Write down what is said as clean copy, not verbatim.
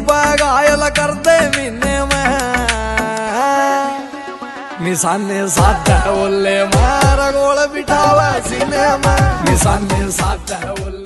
पे घायल कर दे महीने में, निशाने साथ है बोले मारा गोल बिठावा सीने में, निशाने साथ है बोले।